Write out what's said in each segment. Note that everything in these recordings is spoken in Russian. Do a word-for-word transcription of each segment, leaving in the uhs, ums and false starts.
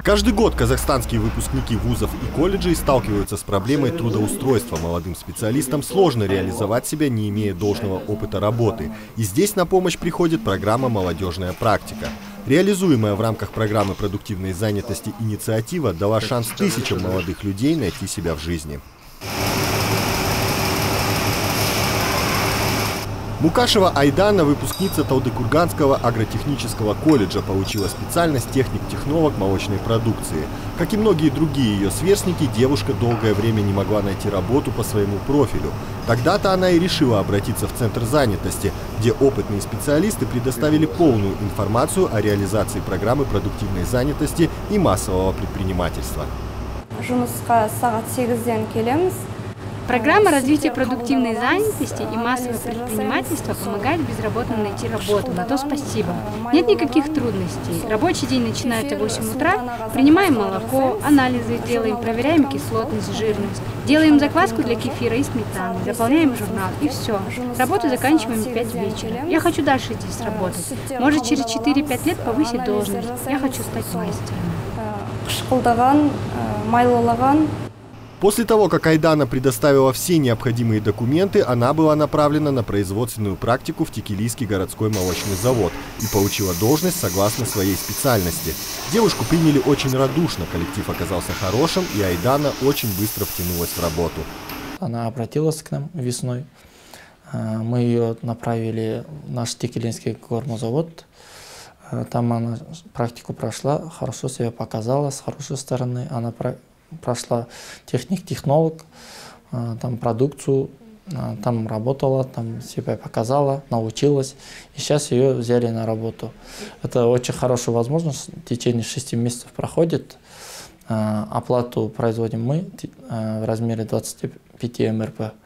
Каждый год казахстанские выпускники вузов и колледжей сталкиваются с проблемой трудоустройства. Молодым специалистам сложно реализовать себя, не имея должного опыта работы. И здесь на помощь приходит программа «Молодежная практика». Реализуемая в рамках программы продуктивной занятости инициатива дала шанс тысячам молодых людей найти себя в жизни. Мукашева Айдана, выпускница Талдыкурганского агротехнического колледжа, получила специальность техник-технолог молочной продукции. Как и многие другие ее сверстники, девушка долгое время не могла найти работу по своему профилю. Тогда-то она и решила обратиться в Центр занятости, где опытные специалисты предоставили полную информацию о реализации программы продуктивной занятости и массового предпринимательства. Программа развития продуктивной занятости и массового предпринимательства помогает безработным найти работу. На то спасибо. Нет никаких трудностей. Рабочий день начинается в восемь утра. Принимаем молоко, анализы делаем, проверяем кислотность, жирность. Делаем закваску для кефира и сметаны. Заполняем журнал и все. Работу заканчиваем в пять вечера. Я хочу дальше здесь работать. Может, через четыре-пять лет повысить должность. Я хочу стать мастером. После того, как Айдана предоставила все необходимые документы, она была направлена на производственную практику в Текелийский городской молочный завод и получила должность согласно своей специальности. Девушку приняли очень радушно, коллектив оказался хорошим, и Айдана очень быстро втянулась в работу. Она обратилась к нам весной. Мы ее направили в наш Текелийский гормозавод. Там она практику прошла, хорошо себя показала, с хорошей стороны. Она прошла техник-технолог, там продукцию, там работала, там себя показала, научилась. И сейчас ее взяли на работу. Это очень хорошая возможность. В течение шести месяцев проходит. Оплату производим мы в размере двадцати пяти эм эр пэ.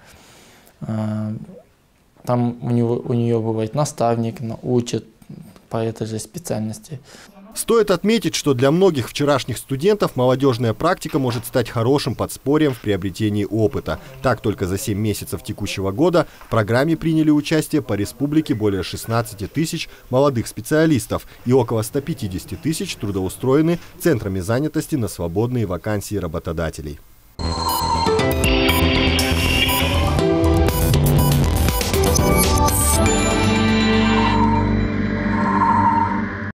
Там у, него, у нее бывает наставник, учит по этой же специальности. Стоит отметить, что для многих вчерашних студентов молодежная практика может стать хорошим подспорьем в приобретении опыта. Так, только за семь месяцев текущего года в программе приняли участие по республике более шестнадцати тысяч молодых специалистов и около ста пятидесяти тысяч трудоустроены центрами занятости на свободные вакансии работодателей.